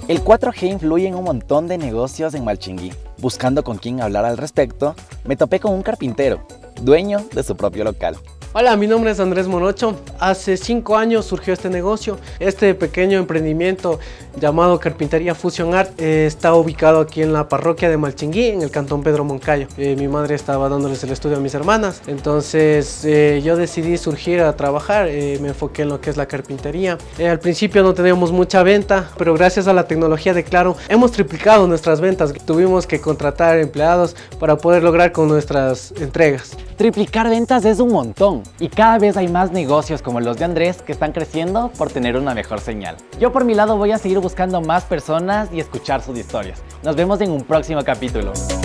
El 4G influye en un montón de negocios en Malchinguí. Buscando con quién hablar al respecto, me topé con un carpintero, dueño de su propio local. Hola, mi nombre es Andrés Morocho. Hace 5 años surgió este negocio. Este pequeño emprendimiento llamado Carpintería Fusion Art está ubicado aquí en la parroquia de Malchinguí, en el cantón Pedro Moncayo. Mi madre estaba dándoles el estudio a mis hermanas, entonces yo decidí surgir a trabajar. Me enfoqué en lo que es la carpintería. Al principio no teníamos mucha venta, pero gracias a la tecnología de Claro hemos triplicado nuestras ventas. Tuvimos que contratar empleados para poder lograr con nuestras entregas. Triplicar ventas es un montón y cada vez hay más negocios como los de Andrés que están creciendo por tener una mejor señal. Yo por mi lado voy a seguir buscando más personas y escuchar sus historias. Nos vemos en un próximo capítulo.